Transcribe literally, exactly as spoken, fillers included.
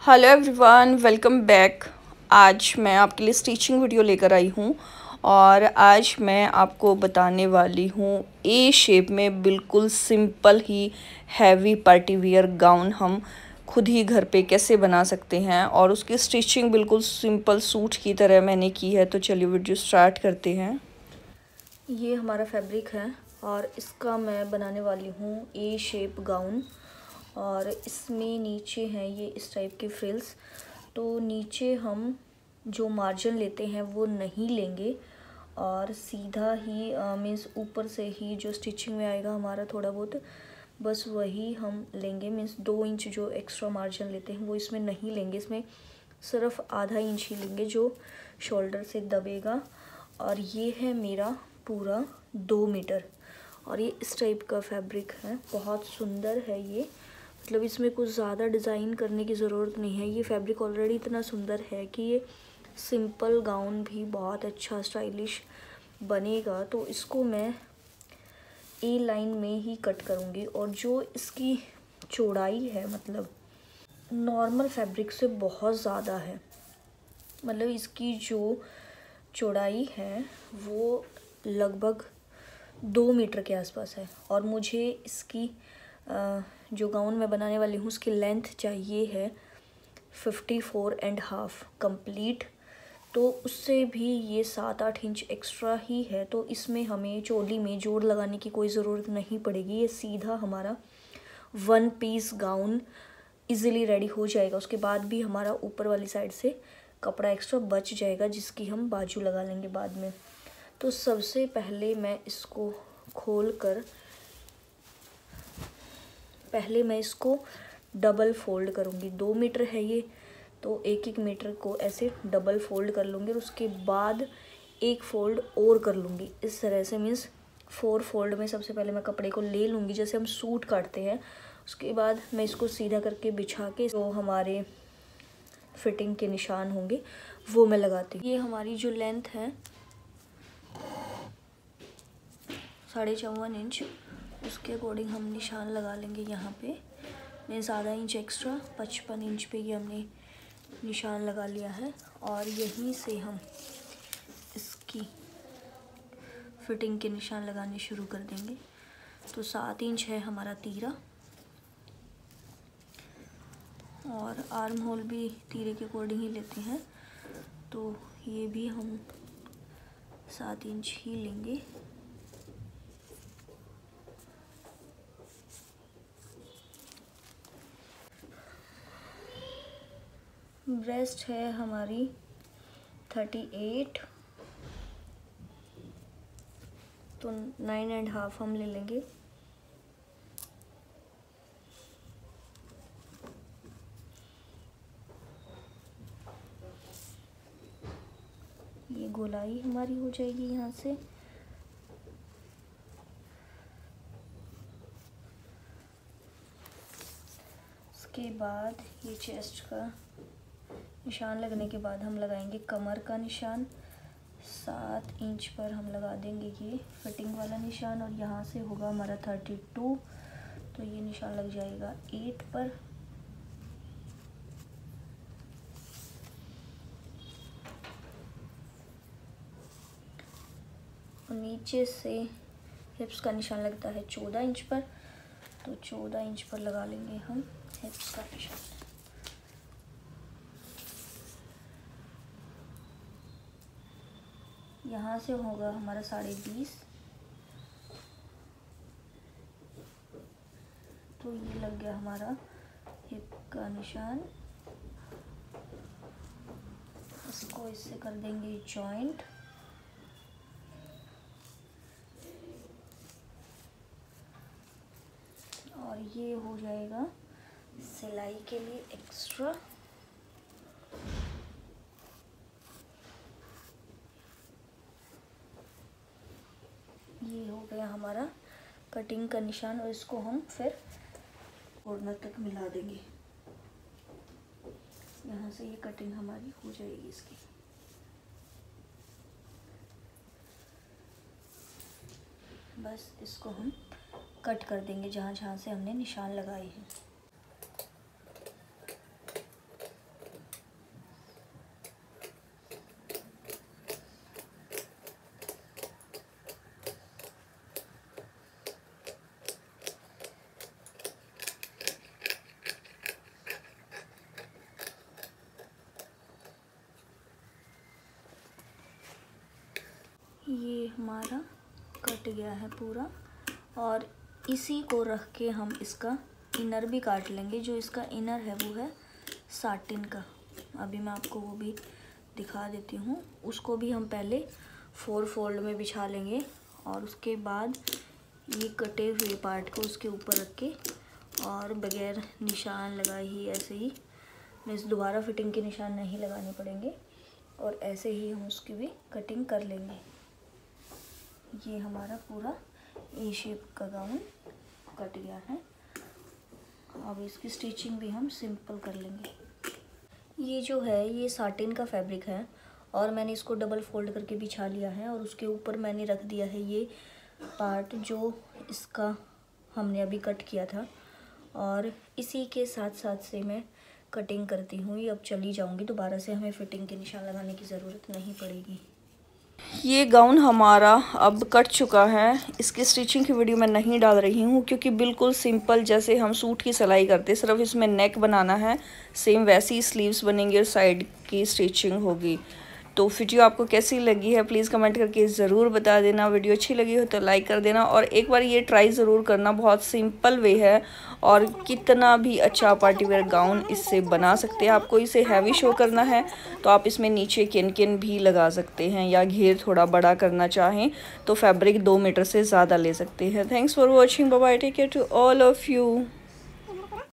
Hello everyone, welcome back. आज मैं आपके लिए स्टिचिंग वीडियो लेकर आई हूँ और आज मैं आपको बताने वाली हूँ ए शेप में बिल्कुल सिंपल ही हैवी पार्टी वियर गाउन हम खुद ही घर पे कैसे बना सकते हैं और उसकी स्टिचिंग बिल्कुल सिंपल सूट की तरह मैंने की है। तो चलिए वीडियो स्टार्ट करते हैं। ये हमारा फैब्रिक है और इसका मैं बनाने वाली हूँ ए शेप गाउन और इसमें नीचे हैं ये इस टाइप के फ्रिल्स। तो नीचे हम जो मार्जिन लेते हैं वो नहीं लेंगे और सीधा ही मीन्स ऊपर से ही जो स्टिचिंग में आएगा हमारा थोड़ा बहुत बस वही हम लेंगे। मीन्स दो इंच जो एक्स्ट्रा मार्जिन लेते हैं वो इसमें नहीं लेंगे, इसमें सिर्फ आधा इंच ही लेंगे जो शोल्डर से दबेगा। और ये है मेरा पूरा दो मीटर और ये इस टाइप का फैब्रिक है, बहुत सुंदर है ये। मतलब इसमें कुछ ज़्यादा डिज़ाइन करने की ज़रूरत नहीं है, ये फैब्रिक ऑलरेडी इतना सुंदर है कि ये सिंपल गाउन भी बहुत अच्छा स्टाइलिश बनेगा। तो इसको मैं ए लाइन में ही कट करूँगी और जो इसकी चौड़ाई है मतलब नॉर्मल फैब्रिक से बहुत ज़्यादा है। मतलब इसकी जो चौड़ाई है वो लगभग दो मीटर के आसपास है और मुझे इसकी आ, जो गाउन मैं बनाने वाली हूँ उसकी लेंथ चाहिए है fifty four and half complete. तो उससे भी ये सात आठ इंच एक्स्ट्रा ही है, तो इसमें हमें चोली में जोड़ लगाने की कोई ज़रूरत नहीं पड़ेगी। ये सीधा हमारा one piece gown easily ready हो जाएगा। उसके बाद भी हमारा ऊपर वाली साइड से कपड़ा एक्स्ट्रा बच जाएगा जिसकी हम बाजू लगा लेंगे बाद में। तो सबसे पहले मैं इसको खोल कर पहले मैं इसको डबल फोल्ड करूँगी। दो मीटर है ये, तो एक एक मीटर को ऐसे डबल फोल्ड कर लूँगी और उसके बाद एक फ़ोल्ड और कर लूँगी इस तरह से। मीन्स फोर फोल्ड में सबसे पहले मैं कपड़े को ले लूँगी जैसे हम सूट काटते हैं। उसके बाद मैं इसको सीधा करके बिछा के जो हमारे फिटिंग के निशान होंगे वो मैं लगाती हूँ। ये हमारी जो लेंथ है साढ़े चौवन इंच, उसके अकॉर्डिंग हम निशान लगा लेंगे। यहाँ पे मैं ज़्यादा इंच एक्स्ट्रा पचपन इंच पे ये हमने निशान लगा लिया है और यहीं से हम इसकी फिटिंग के निशान लगाने शुरू कर देंगे। तो सात इंच है हमारा तीरा और आर्म होल भी तीरे के अकॉर्डिंग ही लेते हैं, तो ये भी हम सात इंच ही लेंगे। ब्रेस्ट है हमारी थर्टी एट, तो नाइन एंड हाफ हम ले लेंगे। ये गोलाई हमारी हो जाएगी यहाँ से। उसके बाद ये चेस्ट का निशान लगने के बाद हम लगाएंगे कमर का निशान। सात इंच पर हम लगा देंगे ये फिटिंग वाला निशान और यहाँ से होगा हमारा थर्टी टू, तो ये निशान लग जाएगा एट पर। और नीचे से हिप्स का निशान लगता है चौदह इंच पर, तो चौदह इंच पर लगा लेंगे हम हिप्स का निशान। यहाँ से होगा हमारा साढ़े बीस, तो ये लग गया हमारा हिप का निशान। इसको इससे कर देंगे जॉइंट। और ये हो जाएगा सिलाई के लिए एक्स्ट्रा। ये हो गया हमारा कटिंग का निशान और इसको हम फिर कॉर्नर तक मिला देंगे। यहाँ से ये कटिंग हमारी हो जाएगी इसकी। बस इसको हम कट कर देंगे जहाँ जहाँ से हमने निशान लगाए हैं। हमारा कट गया है पूरा। और इसी को रख के हम इसका इनर भी काट लेंगे। जो इसका इनर है वो है साटिन का। अभी मैं आपको वो भी दिखा देती हूँ। उसको भी हम पहले फोर फोल्ड में बिछा लेंगे और उसके बाद ये कटे हुए पार्ट को उसके ऊपर रख के और बगैर निशान लगाए ही ऐसे ही, मीन्स दोबारा फिटिंग के निशान नहीं लगाने पड़ेंगे और ऐसे ही हम उसकी भी कटिंग कर लेंगे। ये हमारा पूरा ए शेप का गाउन कट गया है। अब इसकी स्टिचिंग भी हम सिंपल कर लेंगे। ये जो है ये साटिन का फैब्रिक है और मैंने इसको डबल फोल्ड करके बिछा लिया है और उसके ऊपर मैंने रख दिया है ये पार्ट जो इसका हमने अभी कट किया था। और इसी के साथ साथ से मैं कटिंग करती हूँ। ये अब चली जाऊँगी, दोबारा से हमें फिटिंग के निशान लगाने की ज़रूरत नहीं पड़ेगी। ये गाउन हमारा अब कट चुका है। इसकी स्टिचिंग की वीडियो मैं नहीं डाल रही हूँ क्योंकि बिल्कुल सिंपल जैसे हम सूट की सिलाई करते, सिर्फ इसमें नेक बनाना है, सेम वैसी स्लीव्स बनेंगे और साइड की स्टिचिंग होगी। तो वीडियो आपको कैसी लगी है प्लीज़ कमेंट करके ज़रूर बता देना। वीडियो अच्छी लगी हो तो लाइक कर देना और एक बार ये ट्राई ज़रूर करना। बहुत सिंपल वे है और कितना भी अच्छा पार्टी वेयर गाउन इससे बना सकते हैं। आपको इसे हैवी शो करना है तो आप इसमें नीचे किन किन भी लगा सकते हैं या घेर थोड़ा बड़ा करना चाहें तो फैब्रिक दो मीटर से ज़्यादा ले सकते हैं। Thanks for watching, bye bye, take care to all of you.